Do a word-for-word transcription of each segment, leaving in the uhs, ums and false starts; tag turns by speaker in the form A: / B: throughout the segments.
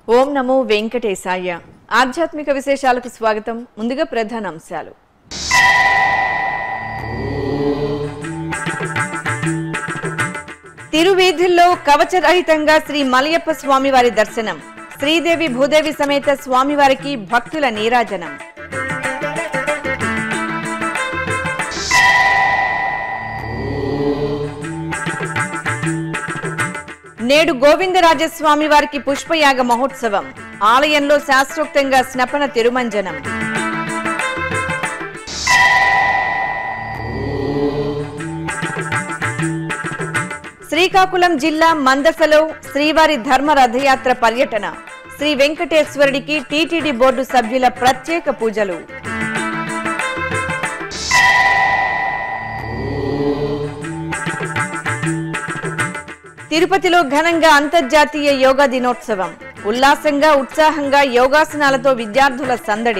A: ఓం నమో వెంకటేశాయ. ఆధ్యాత్మిక విశేషాలకు స్వాగతం. ముందుగా ప్రధాన అంశాలు. తిరువీధుల్లో కవచరహితంగా శ్రీ మలయప్ప స్వామివారి దర్శనం. శ్రీదేవి భూదేవి సమేత స్వామివారికి భక్తుల నీరాజనం. నేడు గోవిందరాజస్వామి వారికి పుష్పయాగ మహోత్సవం. ఆలయంలో శాస్త్రోక్తంగా స్నపన తిరుమంజనం. శ్రీకాకుళం జిల్లా మందసలో శ్రీవారి ధర్మ రథయాత్ర పర్యటన. శ్రీ వెంకటేశ్వరుడికి టీటీడీ బోర్డు సభ్యుల ప్రత్యేక పూజలు. తిరుపతిలో ఘనంగా అంతర్జాతీయ యోగా దినోత్సవం. ఉల్లాసంగా ఉత్సాహంగా యోగాసనాలతో విద్యార్థుల సందడి.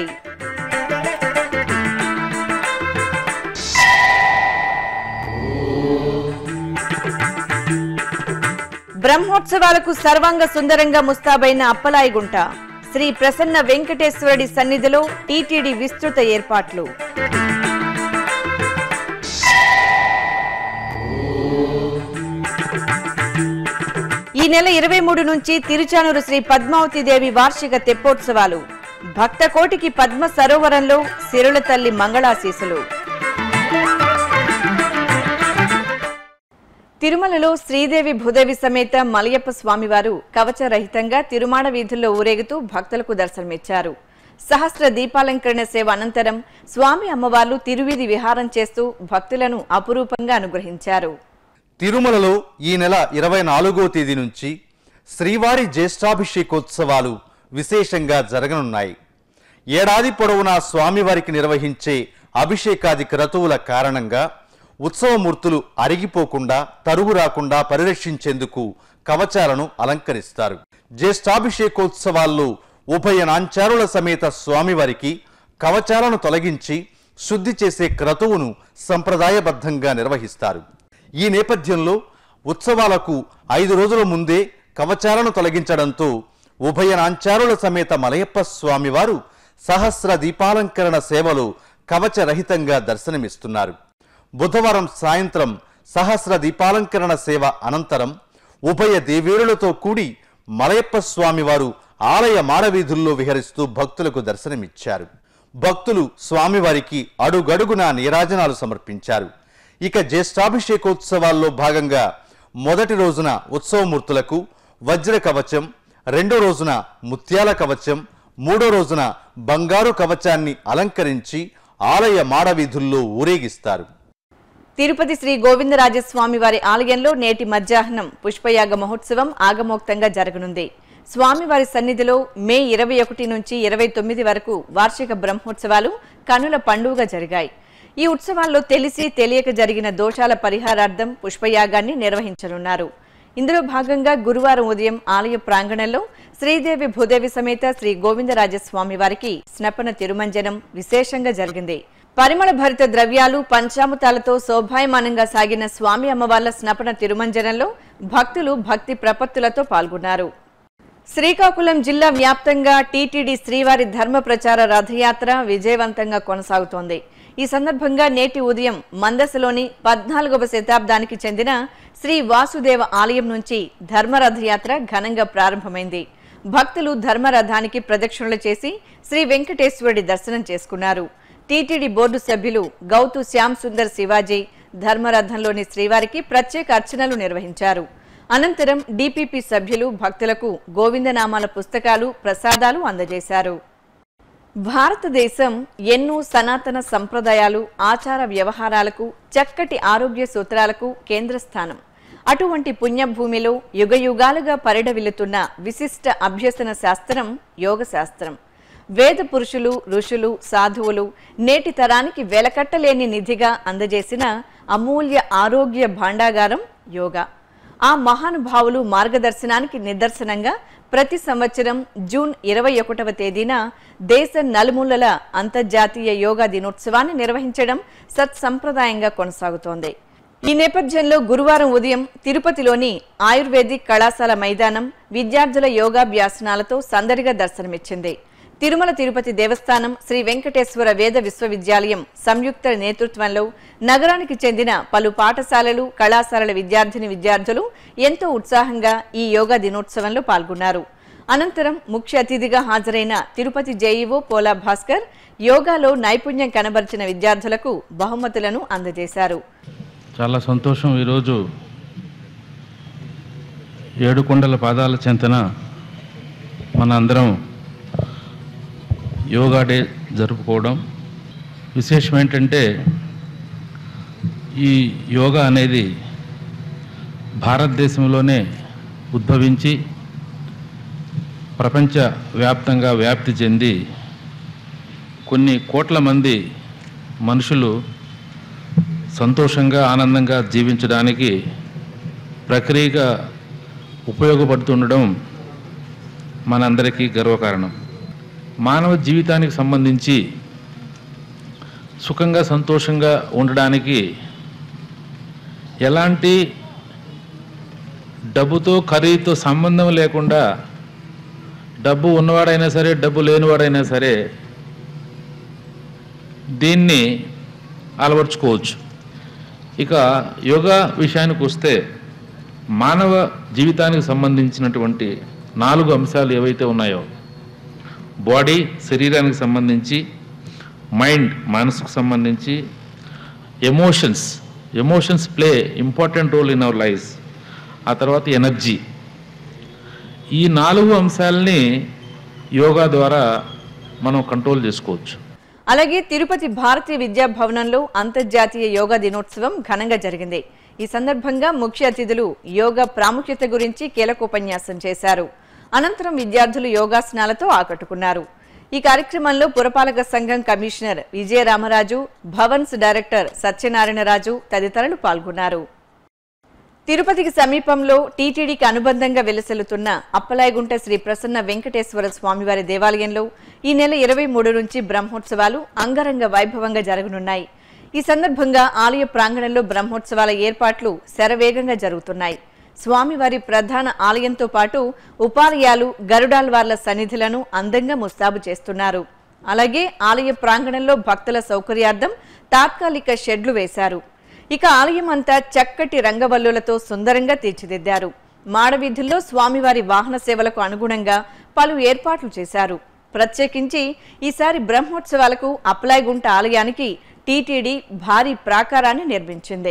A: బ్రహ్మోత్సవాలకు సర్వాంగ సుందరంగా ముస్తాబైన అప్పలాయిగుంట. శ్రీ ప్రసన్న వెంకటేశ్వరుడి సన్నిధిలో టీటీడీ విస్తృత ఏర్పాట్లు. ఈ నెల ఇరవై మూడు నుంచి తిరుచానూరు శ్రీ పద్మావతి దేవి వార్షిక తెప్పోత్సవాలు. భక్త కోటికి పద్మ సరోవరంలో సిరుల తల్లి మంగళాశీసులు. తిరుమలలో శ్రీదేవి భూదేవి సమేత మలయప్ప స్వామివారు కవచరహితంగా తిరుమాడ వీధుల్లో ఊరేగుతూ భక్తులకు దర్శనమిచ్చారు. సహస్ర దీపాలంకరణ సేవ అనంతరం స్వామి అమ్మవార్లు తిరువీధి విహారం చేస్తూ భక్తులను అపురూపంగా అనుగ్రహించారు.
B: తిరుమలలో ఈ నెల ఇరవై నాలుగో తేదీ నుంచి శ్రీవారి జ్యేష్ఠాభిషేకోత్సవాలు విశేషంగా జరగనున్నాయి. ఏడాది పొడవునా స్వామివారికి నిర్వహించే అభిషేకాది క్రతువుల కారణంగా ఉత్సవమూర్తులు అరిగిపోకుండా తరువు రాకుండా పరిరక్షించేందుకు కవచాలను అలంకరిస్తారు. జ్యేష్ఠాభిషేకోత్సవాల్లో ఉభయ నాంచారుల సమేత స్వామివారికి కవచాలను తొలగించి శుద్ధి చేసే క్రతువును సంప్రదాయబద్ధంగా నిర్వహిస్తారు. ఈ నేపథ్యంలో ఉత్సవాలకు ఐదు రోజుల ముందే కవచాలను తొలగించడంతో ఉభయ నాంచారుల సమేత మలయప్ప స్వామివారు సహస్ర దీపాలంకరణ సేవలో కవచరహితంగా దర్శనమిస్తున్నారు. బుధవారం సాయంత్రం సహస్ర దీపాలంకరణ సేవ అనంతరం ఉభయ దేవేరులతో కూడి మలయప్ప స్వామివారు ఆలయ మాడవీధుల్లో విహరిస్తూ భక్తులకు దర్శనమిచ్చారు. భక్తులు స్వామివారికి అడుగడుగునా నీరాజనాలు సమర్పించారు. ఇక జ్యేష్ఠాభిషేకోత్సవాల్లో భాగంగా మొదటి రోజున ఉత్సవమూర్తులకు వజ్ర కవచం, రెండో రోజున ముత్యాల కవచం, మూడో రోజున బంగారు కవచాన్ని అలంకరించి ఆలయ మాడవీధుల్లో ఊరేగిస్తారు.
A: తిరుపతి శ్రీ గోవిందరాజస్వామి వారి ఆలయంలో నేటి మధ్యాహ్నం పుష్పయాగ మహోత్సవం ఆగమోక్తంగా జరగనుంది. స్వామివారి సన్నిధిలో మే ఇరవై ఒకటి నుంచి ఇరవై తొమ్మిది వరకు వార్షిక బ్రహ్మోత్సవాలు కనుల పండుగగా జరిగాయి. ఈ ఉత్సవాల్లో తెలిసి తెలియక జరిగిన దోషాల పరిహారార్థం పుష్పయాగాన్ని నిర్వహించనున్నారు. ఇందులో భాగంగా గురువారం ఉదయం ఆలయ ప్రాంగణంలో శ్రీదేవి భూదేవి సమేత శ్రీ గోవిందరాజస్వామి వారికి స్నపన తిరుమంజనం విశేషంగా జరిగింది. పరిమళ భరిత ద్రవ్యాలు పంచామృతాలతో శోభాయమానంగా సాగిన స్వామి అమ్మవార్ల స్నపన తిరుమంజనంలో భక్తులు భక్తి ప్రపత్తులతో పాల్గొన్నారు. శ్రీకాకుళం జిల్లా వ్యాప్తంగా టీటీడీ శ్రీవారి ధర్మ ప్రచార రథయాత్ర విజయవంతంగా కొనసాగుతోంది. ఈ సందర్భంగా నేటి ఉదయం మందసలోని పద్నాలుగవ శతాబ్దానికి చెందిన శ్రీ వాసుదేవ ఆలయం నుంచి ధర్మరథయాత్ర ఘనంగా ప్రారంభమైంది. భక్తులు ధర్మరథానికి ప్రదక్షిణలు చేసి శ్రీ వెంకటేశ్వరుడి దర్శనం చేసుకున్నారు. టీటీడీ బోర్డు సభ్యులు గౌతు శ్యామ్ సుందర్ శివాజీ ధర్మరథంలోని శ్రీవారికి ప్రత్యేక అర్చనలు నిర్వహించారు. అనంతరం డీపీపీ సభ్యులు భక్తులకు గోవిందనామాల పుస్తకాలు, ప్రసాదాలు అందజేశారు. భారతదేశం ఎన్నో సనాతన సంప్రదాయాలు, ఆచార వ్యవహారాలకు, చక్కటి ఆరోగ్య సూత్రాలకు కేంద్రస్థానం. అటువంటి పుణ్యభూమిలో యుగయుగాలుగా పరిడవిల్లుతున్న విశిష్ట అభ్యసన శాస్త్రం యోగ శాస్త్రం. వేద పురుషులు, ఋషులు, సాధువులు నేటి తరానికి వెలకట్టలేని నిధిగా అందజేసిన అమూల్య ఆరోగ్య భాండాగారం యోగా. ఆ మహానుభావులు మార్గదర్శనానికి నిదర్శనంగా ప్రతి సంవత్సరం జూన్ ఇరవై ఒకటవ తేదీన దేశ నలుమూలల అంతర్జాతీయ యోగా దినోత్సవాన్ని నిర్వహించడం సత్సంప్రదాయంగా కొనసాగుతోంది. ఈ నేపథ్యంలో గురువారం ఉదయం తిరుపతిలోని ఆయుర్వేదిక్ కళాశాల మైదానం విద్యార్థుల యోగాభ్యాసనాలతో సందడిగా దర్శనమిచ్చింది. తిరుమల తిరుపతి దేవస్థానం, శ్రీ వెంకటేశ్వర వేద విశ్వవిద్యాలయం సంయుక్త నేతృత్వంలో నగరానికి చెందిన పలు పాఠశాలలు, కళాశాలల విద్యార్థిని విద్యార్థులు ఎంతో ఉత్సాహంగా ఈ యోగా దినోత్సవంలో పాల్గొన్నారు. అనంతరం ముఖ్య అతిథిగా హాజరైన తిరుపతి జేఈఓ పోలా భాస్కర్ యోగాలో నైపుణ్యం కనబరిచిన విద్యార్థులకు బహుమతులను అందజేశారు.
C: చాలా సంతోషం. ఈరోజు ఏడుకొండల పాదాల చెంతన మన అందరం యోగా డే జరుపుకోవడం విశేషం. ఏంటంటే ఈ యోగా అనేది భారతదేశంలోనే ఉద్భవించి ప్రపంచ వ్యాప్తంగా వ్యాప్తి చెంది కొన్ని కోట్ల మంది మనుషులు సంతోషంగా ఆనందంగా జీవించడానికి ప్రక్రియగా ఉపయోగపడుతుండడం మనందరికీ గర్వకారణం. మానవ జీవితానికి సంబంధించి సుఖంగా సంతోషంగా ఉండడానికి ఎలాంటి డబ్బుతో ఖరీదుతో సంబంధం లేకుండా, డబ్బు ఉన్నవాడైనా సరే డబ్బు లేనివాడైనా సరే దీన్ని అలవర్చుకోవచ్చు. ఇక యోగా విషయానికి వస్తే మానవ జీవితానికి సంబంధించినటువంటి నాలుగు అంశాలు ఏవైతే ఉన్నాయో, బాడీ శరీరానికి సంబంధించి, మైండ్ మనసుకు సంబంధించి, emotions emotions play important role in our lives, ఆ తర్వాత ఎనర్జీ. ఈ నాలుగు అంశాలని యోగా ద్వారా మనం కంట్రోల్ చేసుకోవచ్చు.
A: అలాగే తిరుపతి భారతీయ విద్యా భవనంలో అంతర్జాతీయ యోగా దినోత్సవం ఘనంగా జరిగింది. ఈ సందర్భంగా ముఖ్య అతిథులు యోగా ప్రాముఖ్యత గురించి కీలకోపన్యాసం చేశారు. అనంతరం విద్యార్థులు యోగాసనాలతో ఆకట్టుకున్నారు. ఈ కార్యక్రమంలో పురపాలక సంఘం కమిషనర్ విజయరామరాజు, భవన్స్ డైరెక్టర్ సత్యనారాయణరాజు తదితరులు పాల్గొన్నారు. తిరుపతికి సమీపంలో టీటీడీకి అనుబంధంగా వెలసెల్లుతున్న అప్పలాయగుంట శ్రీ ప్రసన్న వెంకటేశ్వర స్వామివారి దేవాలయంలో ఈ నెల ఇరవై మూడు నుంచి బ్రహ్మోత్సవాలు అంగరంగ వైభవంగా జరగనున్నాయి. ఈ సందర్భంగా ఆలయ ప్రాంగణంలో బ్రహ్మోత్సవాల ఏర్పాట్లు శరవేగంగా జరుగుతున్నాయి. స్వామివారి ప్రధాన ఆలయంతో పాటు ఉపాలయాలు, గరుడాల్వార్ల సన్నిధులను అందంగా ముస్తాబు చేస్తున్నారు. అలాగే ఆలయ ప్రాంగణంలో భక్తుల సౌకర్యార్థం తాత్కాలిక షెడ్లు వేశారు. ఇక ఆలయం అంతా చక్కటి రంగవల్లులతో సుందరంగా తీర్చిదిద్దారు. మాడవీధుల్లో స్వామివారి వాహన సేవలకు అనుగుణంగా పలు ఏర్పాట్లు చేశారు. ప్రత్యేకించి ఈసారి బ్రహ్మోత్సవాలకు అప్పలాయగుంట ఆలయానికి టీటీడీ భారీ ప్రాకారాన్ని నిర్మించింది.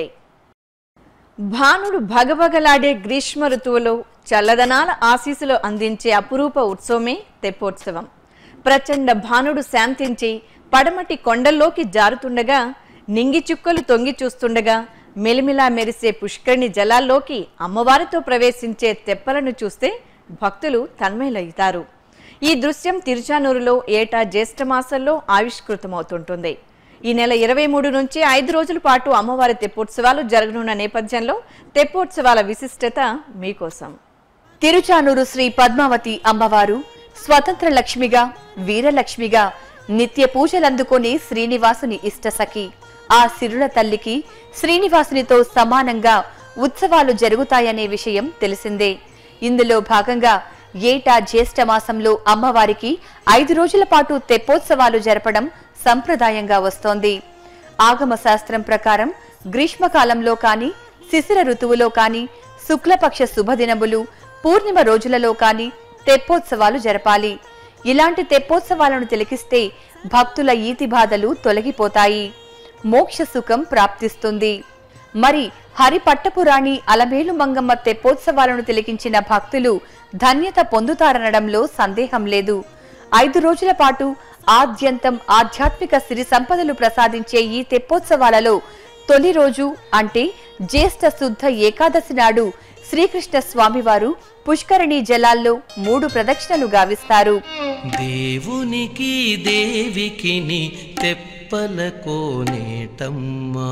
A: భానుడు భగభగలాడే గ్రీష్మ ఋతువులో చల్లదనాల ఆశీస్సులు అందించే అపురూప ఉత్సవమే తెప్పోత్సవం. ప్రచండ భానుడు శాంతించి పడమటి కొండల్లోకి జారుతుండగా, నింగి చుక్కలు తొంగి చూస్తుండగా మెలిమిలా మెరిసే పుష్కరిణి జలాల్లోకి అమ్మవారితో ప్రవేశించే తెప్పలను చూస్తే భక్తులు తన్మయులవుతారు. ఈ దృశ్యం తిరుచానూరులో ఏటా జ్యేష్ఠమాసంలో ఆవిష్కృతమవుతుంటుంది. ఈ నెల ఇరవై మూడు నుంచి ఐదు రోజుల పాటు అమ్మవారి తెప్పోత్సవాలు జరగనున్న నేపథ్యంలో తెప్పోత్సవాల విశిష్టత మీకోసం.
D: తిరుచానూరు శ్రీ పద్మావతి అమ్మవారు స్వతంత్ర లక్ష్మిగా, వీరలక్ష్మిగా నిత్య పూజలందుకునే శ్రీనివాసుని ఇష్టసఖి. ఆ సిరుల తల్లికి శ్రీనివాసునితో సమానంగా ఉత్సవాలు జరుగుతాయనే విషయం తెలిసిందే. ఇందులో భాగంగా ఏటా జ్యేష్ఠ మాసంలో అమ్మవారికి ఐదు రోజుల పాటు తెప్పోత్సవాలు జరపడం సంప్రదాయంగా వస్తోంది. ఆగమ శాస్త్రం ప్రకారం గ్రీష్మకాలంలో కాని, శిశిర ఋతువులో కాని, శుక్లపక్ష శుభదినములు, పూర్ణిమ రోజులలో కాని తెప్పోత్సవాలు జరపాలి. ఇలాంటి తెప్పోత్సవాలను తిలకిస్తే భక్తుల ఈతి బాధలు తొలగిపోతాయి, మోక్ష సుఖం ప్రాప్తిస్తుంది. మరి హరిపట్టపురాణి అలమేలు మంగమ్మ తెప్పోత్సవాలను తిలకించిన భక్తులు ధన్యత పొందుతారనడంలో సందేహం లేదు. ఐదు రోజుల పాటు ఆద్యంతం ఆధ్యాత్మిక సిరి సంపదలు ప్రసాదించే ఈ తెప్పోత్సవాలలో తొలి రోజు అంటే జ్యేష్ఠ శుద్ధ ఏకాదశి నాడు శ్రీకృష్ణ స్వామివారు పుష్కరిణీ జలాల్లో మూడు ప్రదక్షిణలు గావిస్తారు.
E: దేవునికి దేవికిని తెప్పల కోనేటమ్మా,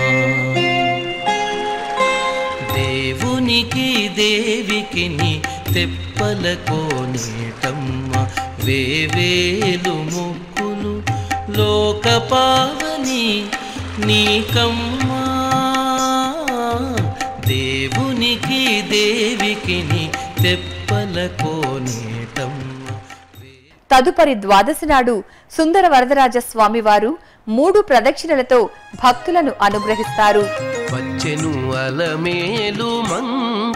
E: దేవునికి దేవికిని తెప్పల కోనేటమ్మా, వేవేలు ముక్కులు లోకపావని నీకమ్మా. దేవునికి దేవికి తెప్పల కోనేటమ్మ.
D: తదుపరి ద్వాదశి నాడు సుందర వరదరాజ స్వామివారు మూడు ప్రదక్షిణలతో భక్తులను అనుగ్రహిస్తారు.
E: వచ్చెను అలమేలు మంగ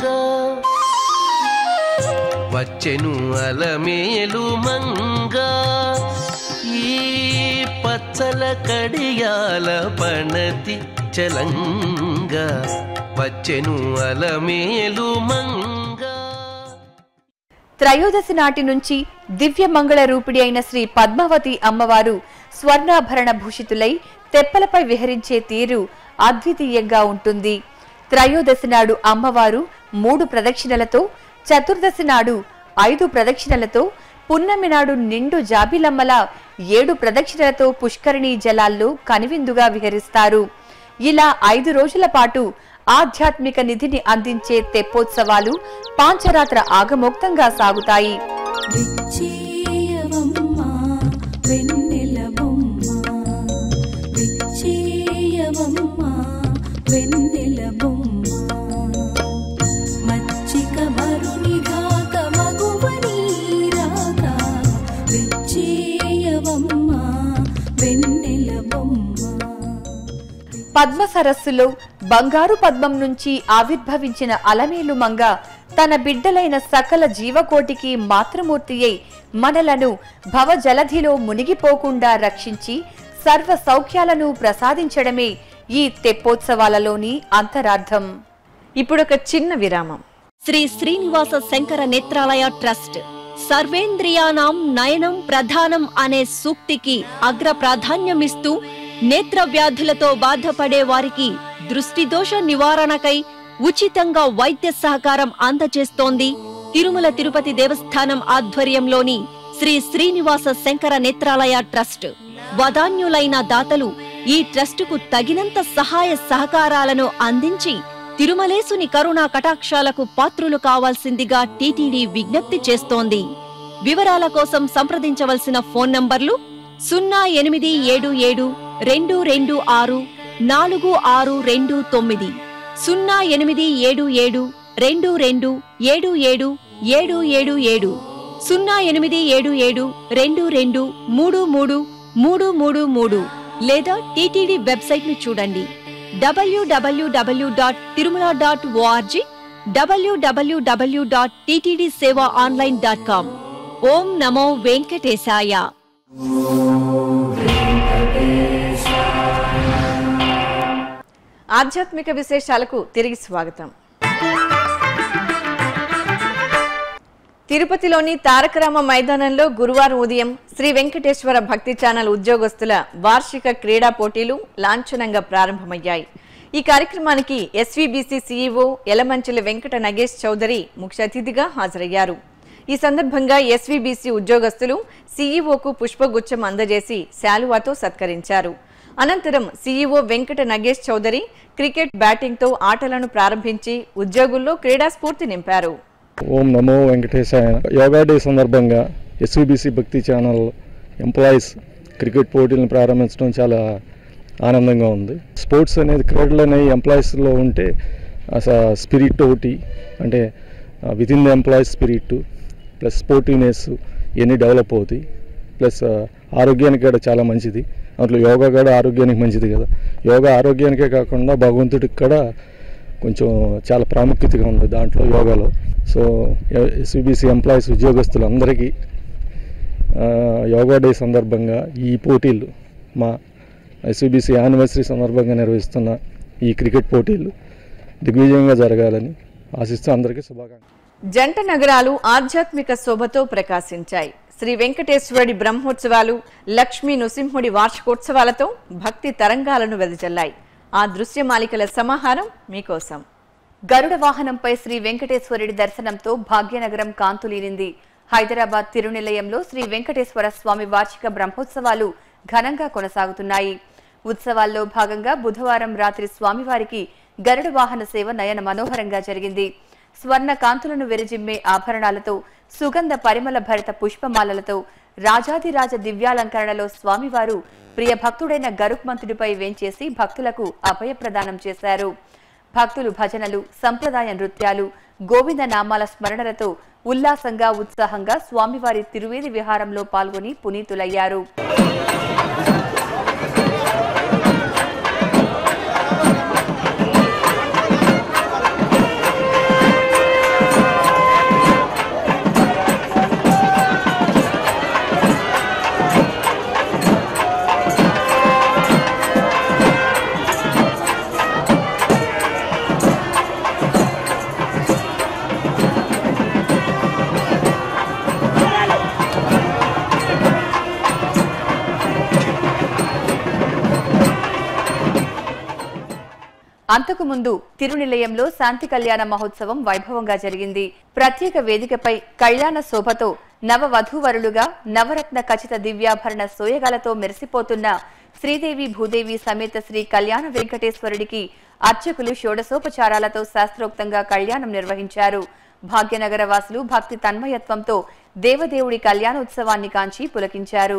E: వచ్చెను అలమేలు మంగ ఈ పచ్చల కడియాల పణతి చలంగ వచ్చెను అలమేలు మంగ.
D: త్రయోదశి నాటి నుంచి దివ్య మంగళ రూపిడి అయిన శ్రీ పద్మావతి అమ్మవారు స్వర్ణాభరణ భూషితులై తెప్పలపై విహరించే తీరు అద్వితీయంగా ఉంటుంది. త్రయోదశి నాడు అమ్మవారు మూడు ప్రదక్షిణలతో, చతుర్దశి నాడు ఐదు ప్రదక్షిణలతో, పున్నమి నాడు నిండు జాబిలమ్మల ఏడు ప్రదక్షిణలతో పుష్కరిణీ జలాల్లో కనివిందుగా విహరిస్తారు. ఇలా ఐదు రోజుల పాటు ఆధ్యాత్మిక నిధిని అందించే తెప్పోత్సవాలు పాంచరాత్ర ఆగమోక్తంగా సాగుతాయి. పద్మ సరస్సులో బంగారు పద్మం నుంచి ఆవిర్భవించిన అలమేలు మంగ తన బిడ్డలైన సకల జీవకోటికి మాతృమూర్తి అయి మనలను భవజలధిలో మునిగిపోకుండా రక్షించి సర్వ సౌఖ్యాలను ప్రసాదించడమే ఈ తెప్పోత్సవాలలోని అంతరార్థం.
A: ఇప్పుడొక చిన్న విరామం.
F: శ్రీ శ్రీనివాస శంకర నేత్రాలయ ట్రస్ట్ సర్వేంద్రియానాం నయనం ప్రధానం అనే సూక్తికి అగ్ర ప్రాధాన్యమిస్తూ నేత్ర వ్యాధులతో బాధపడే వారికి దృష్టి దోష నివారణకై ఉచితంగా వైద్య సహకారం అందజేస్తోంది తిరుమల తిరుపతి దేవస్థానం ఆధ్వర్యంలోని శ్రీ శ్రీనివాస శంకర నేత్రాలయ ట్రస్ట్. వదాన్యులైన దాతలు ఈ ట్రస్టుకు తగినంత సహాయ సహకారాలను అందించి తిరుమలేసుని కరుణా కటాక్షాలకు పాత్రులు కావాల్సిందిగా టీటీడీ విజ్ఞప్తి చేస్తోంది. వివరాల కోసం సంప్రదించవలసిన ఫోన్ నంబర్లు సున్నా ఎనిమిది ఏడు ఏడు రెండు రెండు ఆరు నాలుగు ఆరు రెండు తొమ్మిది, సున్నా ఎనిమిది ఏడు ఏడు రెండు రెండు ఏడు ఏడు ఏడు ఏడు ఏడు, సున్నా ఎనిమిది ఏడు ఏడు రెండు రెండు మూడు మూడు మూడు మూడు మూడు, లేదా టీటీడీ వెబ్సైట్ ను చూడండి W W W dot Tirumala dot O R G, W W W dot TTD seva online dot com. ఓం నమో వెంకటేశాయ.
A: ఆధ్యాత్మిక విశేషాలకు తిరిగి స్వాగతం. తిరుపతిలోని తారకరామ మైదానంలో గురువారం ఉదయం శ్రీ వెంకటేశ్వర భక్తి ఛానల్ ఉద్యోగస్తుల వార్షిక క్రీడా పోటీలు లాంఛనంగా ప్రారంభమయ్యాయి. ఈ కార్యక్రమానికి ఎస్వీబీసీ సీఈఓ యలమంచిలి వెంకట నగేష్ చౌదరి ముఖ్య అతిథిగా హాజరయ్యారు. ఈ సందర్భంగా ఎస్వీబీసీ ఉద్యోగస్తులు సీఈఓకు పుష్పగుచ్చం అందజేసి శాలువాతో సత్కరించారు. అనంతరం CEO Venkata Nagesh Chowdary cricket batting తో ఆటలను ప్రారంభించి ఉద్యోగుల్లో క్రీడా స్ఫూర్తి నింపారు.
G: ఓం నమో వెంకటేశాయ. యోగా డే సందర్భంగా SVBC Bhakti channel employees cricket పోటీలను ప్రారంభించడం చాలా ఆనందంగా ఉంది. స్పోర్ట్స్ అనేది క్రీడలు అనేవి ఎంప్లాయీస్లో ఉంటే అసలు స్పిరిట్ ఒకటి, అంటే with in the employees spirit plus sportiveness ఇవన్నీ డెవలప్ అవుతాయి. ప్లస్ ఆరోగ్యానికి కూడా చాలా మంచిది. అందులో యోగా కూడా ఆరోగ్యానికి మంచిది కదా. యోగా ఆరోగ్యానికే కాకుండా భగవంతుడికి కూడా కొంచెం చాలా ప్రాముఖ్యతగా ఉంది దాంట్లో యోగాలో. సో ఎస్వీబీసీ ఎంప్లాయీస్ ఉద్యోగస్తులందరికీ యోగా డే సందర్భంగా ఈ పోటీలు, మా ఎస్వీబీసీ యానివర్సరీ సందర్భంగా నిర్వహిస్తున్న ఈ క్రికెట్ పోటీలు దిగ్విజయంగా జరగాలని ఆశిస్తూ అందరికీ శుభాకాంక్షలు.
A: జంట నగరాలు ఆధ్యాత్మిక శోభతో ప్రకాశించాయి. శ్రీ వెంకటేశ్వరుడి బ్రహ్మోత్సవాలు, లక్ష్మీ నృసింహుడి వార్షికోత్సవాలతో భక్తి తరంగాలను వెదజల్లాయి. ఆ దృశ్యమాలికల సమాహారం మీకోసం.
D: గరుడ వాహనంపై శ్రీ వెంకటేశ్వరుడి దర్శనంతో భాగ్యనగరం కాంతులీనింది. హైదరాబాద్ తిరునిలయంలో శ్రీ వెంకటేశ్వర స్వామి వార్షిక బ్రహ్మోత్సవాలు ఘనంగా కొనసాగుతున్నాయి. ఉత్సవాల్లో భాగంగా బుధవారం రాత్రి స్వామివారికి గరుడ వాహన సేవ నయన మనోహరంగా జరిగింది. స్వర్ణ కాంతులను వెరిజిమ్మే ఆభరణాలతో, సుగంధ పరిమళ భరిత పుష్పమాలలతో, రాజాదిరాజ దివ్యాలంకరణలో స్వామివారు ప్రియ భక్తుడైన గరుక్మంతుడిపై వేంచేసి భక్తులకు అభయ ప్రదానం చేశారు. భక్తులు భజనలు, సంప్రదాయ నృత్యాలు, గోవింద నామాల స్మరణలతో ఉల్లాసంగా ఉత్సాహంగా స్వామివారి తిరువేది విహారంలో పాల్గొని పునీతులయ్యారు. అంతకుముందు తిరునిలయంలో శాంతి కళ్యాణ మహోత్సవం వైభవంగా జరిగింది. ప్రత్యేక వేదికపై కళ్యాణ శోభతో నవవధూవరులుగా నవరత్న ఖచిత దివ్యాభరణ సోయగాలతో మెరిసిపోతున్న శ్రీదేవి భూదేవి సమేత శ్రీ కళ్యాణ వెంకటేశ్వరుడికి అర్చకులు షోడశోపచారాలతో శాస్త్రోక్తంగా కళ్యాణం నిర్వహించారు. భాగ్యనగర వాసులు భక్తి తన్మయత్వంతో దేవదేవుడి కళ్యాణోత్సవాన్ని కాంచి పులకించారు.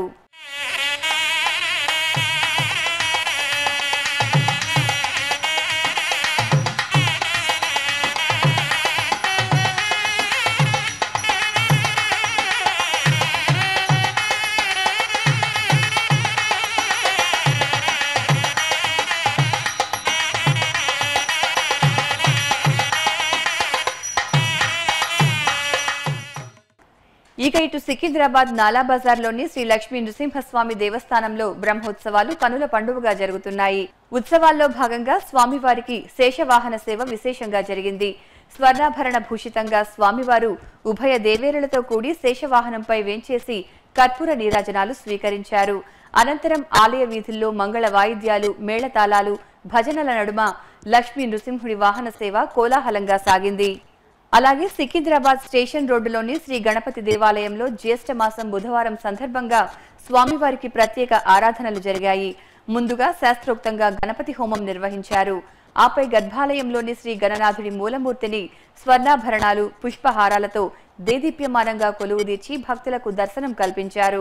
D: ఇక ఇటు సికింద్రాబాద్ నాలా బజార్లోని శ్రీ లక్ష్మీ నృసింహస్వామి దేవస్థానంలో బ్రహ్మోత్సవాలు కనుల పండుగగా జరుగుతున్నాయి. ఉత్సవాల్లో భాగంగా స్వామివారికి శేషవాహన సేవ విశేషంగా జరిగింది. స్వర్ణాభరణ భూషితంగా స్వామివారు ఉభయ దేవేరులతో కూడి శేషవాహనంపై వేంచేసి కర్పూర నీరాజనాలు స్వీకరించారు. అనంతరం ఆలయ వీధుల్లో మంగళ వాయిద్యాలు, మేళతాళాలు, భజనల నడుమ లక్ష్మీ నృసింహుడి వాహన సేవ కోలాహలంగా సాగింది. అలాగే సికింద్రాబాద్ స్టేషన్ రోడ్డులోని శ్రీ గణపతి దేవాలయంలో జ్యేష్ఠ మాసం బుధవారం సందర్భంగా స్వామివారికి ప్రత్యేక ఆరాధనలు జరిగాయి. ముందుగా శాస్త్రోక్తంగా గణపతి హోమం నిర్వహించారు. ఆపై గర్భాలయంలోని శ్రీ గణనాథుడి మూలమూర్తిని స్వర్ణాభరణాలు, పుష్పహారాలతో దేదీప్యమానంగా కొలువుదీర్చి భక్తులకు దర్శనం కల్పించారు.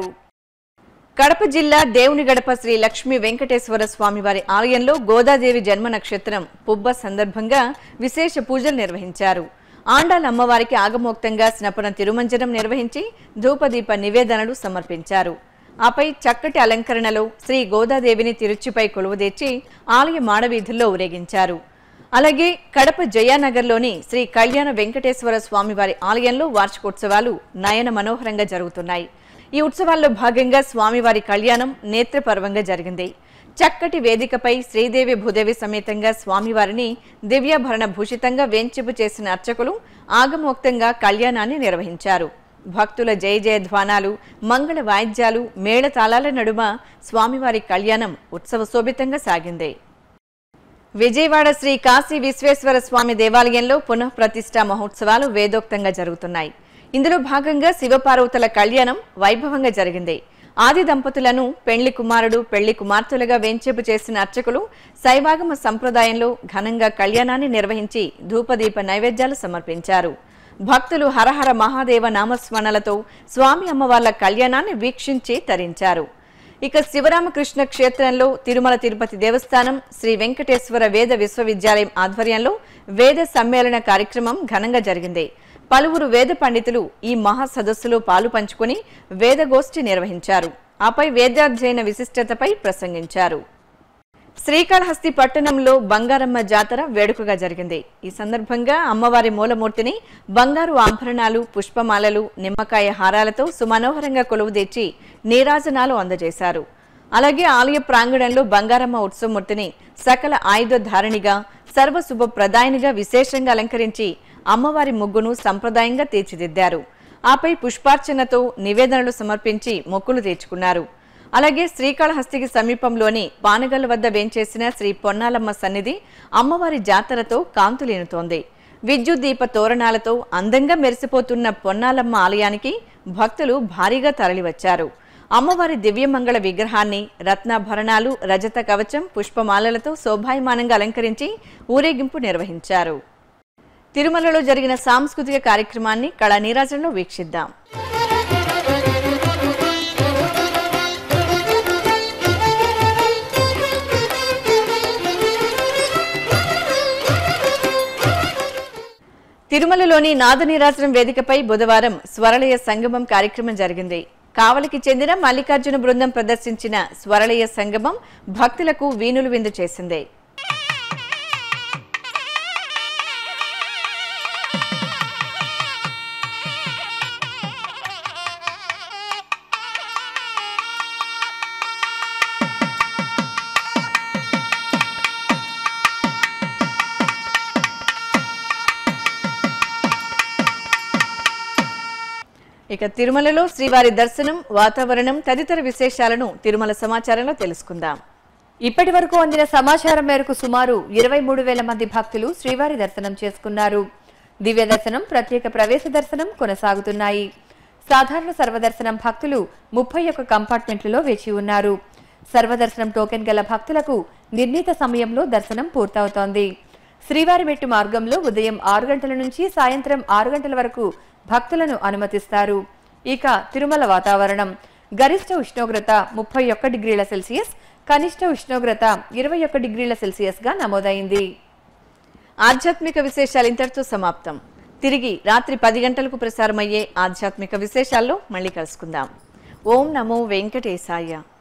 A: కడప జిల్లా దేవునిగడప శ్రీ లక్ష్మీ వెంకటేశ్వర స్వామివారి ఆలయంలో గోదాదేవి జన్మ నక్షత్రం పుబ్బ సందర్భంగా విశేష పూజలు నిర్వహించారు. ఆండాల అమ్మవారికి ఆగమోక్తంగా స్నపన తిరుమంజనం నిర్వహించి ధూపదీప నివేదనలు సమర్పించారు. ఆపై చక్కటి అలంకరణలో శ్రీ గోదాదేవిని తిరుచిపై కొలువుదీర్చి ఆలయ మాడవీధుల్లో ఊరేగించారు. అలాగే కడప జయానగర్లోని శ్రీ కళ్యాణ వెంకటేశ్వర స్వామివారి ఆలయంలో వార్షికోత్సవాలు నయన మనోహరంగా జరుగుతున్నాయి. ఈ ఉత్సవాల్లో భాగంగా స్వామివారి కళ్యాణం నేత్రపర్వంగా జరిగింది. చక్కటి వేదికపై శ్రీదేవి భూదేవి సమేతంగా స్వామివారిని దివ్యాభరణ భూషితంగా వేంచిపు చేసిన అర్చకులు ఆగమోక్తంగా కళ్యాణాన్ని నిర్వహించారు. భక్తుల జయ జయధ్వానాలు, మంగళ వాయిద్యాలు, మేళతాళాల నడుమ స్వామివారి కళ్యాణం ఉత్సవ శోభితంగా సాగింది. విజయవాడ శ్రీ కాశీ విశ్వేశ్వర స్వామి దేవాలయంలో పునః ప్రతిష్ఠా మహోత్సవాలు వేదోక్తంగా జరుగుతున్నాయి. ఇందులో భాగంగా శివపార్వతుల కళ్యాణం వైభవంగా జరిగింది. ఆది దంపతులను పెళ్లి కుమారుడు, పెళ్లి కుమార్తెలుగా వేంచేపు చేసిన అర్చకులు శైవాగమ సంప్రదాయంలో ఘనంగా కళ్యాణాన్ని నిర్వహించి ధూపదీప నైవేద్యాలు సమర్పించారు. భక్తులు హరహర మహాదేవ నామస్మరణలతో స్వామి అమ్మవార్ల కళ్యాణాన్ని వీక్షించి తరించారు. ఇక శివరామకృష్ణ క్షేత్రంలో తిరుమల తిరుపతి దేవస్థానం శ్రీ వెంకటేశ్వర వేద విశ్వవిద్యాలయం ఆధ్వర్యంలో వేద సమ్మేళన కార్యక్రమం ఘనంగా జరిగింది. పలువురు వేద పండితులు ఈ మహా సదస్సులో పాలు పంచుకుని వేదగోష్ఠి నిర్వహించారు. ఆపై వేదాధ్యయన విశిష్టతపై ప్రసంగించారు. శ్రీకాళహస్తి పట్టణంలో బంగారమ్మ జాతర వేడుకగా జరిగింది. ఈ సందర్భంగా అమ్మవారి మూలమూర్తిని బంగారు ఆభరణాలు, పుష్పమాలలు, నిమ్మకాయ హారాలతో సుమనోహరంగా కొలువుదీర్చి నీరాజనాలు అందజేశారు. అలాగే ఆలయ ప్రాంగణంలో బంగారమ్మ ఉత్సవమూర్తిని సకల ఆయుధ ధారణిగా, సర్వశుభ ప్రదాయనిగా విశేషంగా అలంకరించి అమ్మవారి ముగ్గును సంప్రదాయంగా తీర్చిదిద్దారు. ఆపై పుష్పార్చనతో నివేదనలు సమర్పించి మొక్కులు తీర్చుకున్నారు. అలాగే శ్రీకాళహస్తికి సమీపంలోని పానగల్ వద్ద వేంచేసిన శ్రీ పొన్నాలమ్మ సన్నిధి అమ్మవారి జాతరతో కాంతులేనుతోంది. విద్యుత్ దీప తోరణాలతో అందంగా మెరిసిపోతున్న పొన్నాలమ్మ ఆలయానికి భక్తులు భారీగా తరలివచ్చారు. అమ్మవారి దివ్యమంగళ విగ్రహాన్ని రత్నాభరణాలు, రజత కవచం, పుష్పమాలలతో శోభాయమానంగా అలంకరించి ఊరేగింపు నిర్వహించారు. తిరుమలలో జరిగిన సాంస్కృతిక కార్యక్రమాన్ని కళా నీరాజనంలో వీక్షిద్దాం. తిరుమలలోని నాదనీరాజనం వేదికపై బుధవారం స్వరలయ సంగమం కార్యక్రమం జరిగింది. కావలికి చెందిన మల్లికార్జున బృందం ప్రదర్శించిన స్వరలయ సంగమం భక్తులకు వీణులు విందు చేసింది. ఇక తిరుమలలో శ్రీవారి దర్శనం, వాతావరణం తదితర విశేషాలను తిరుమల సమాచారంలో తెలుసుకుందాం.
D: ఇప్పటి వరకు అందిన సమాచారం మేరకు సుమారు ఇరవై మూడు వేల మంది భక్తులు శ్రీవారి దర్శనం చేసుకున్నారు. దివ్య దర్శనం, ప్రత్యేక ప్రవేశ దర్శనం కొనసాగుతున్నాయి. సాధారణ సర్వదర్శనం భక్తులు ముప్పై ఒక్క కంపార్ట్మెంట్లలో వేచి ఉన్నారు. సర్వదర్శనం టోకెన్ గల భక్తులకు నిర్ణీత సమయంలో దర్శనం పూర్తవుతోంది. శ్రీవారి మెట్టు మార్గంలో ఉదయం ఆరు గంటల నుంచి సాయంత్రం ఆరు గంటల వరకు భక్తులను అనుమతిస్తారు. ఇక తిరుమల వాతావరణం గరిష్ట ఉష్ణోగ్రత ముప్పై ఒక్క డిగ్రీల సెల్సియస్, కనిష్ట ఉష్ణోగ్రత ఇరవై ఒక్క డిగ్రీల సెల్సియస్ గా నమోదైంది.
A: ఆధ్యాత్మిక విశేషాలు ఇంతటితో సమాప్తం. తిరిగి రాత్రి పది గంటలకు ప్రసారమయ్యే ఆధ్యాత్మిక విశేషాల్లో మళ్ళీ కలుసుకుందాం. ఓం నమో వెంకటేశాయ.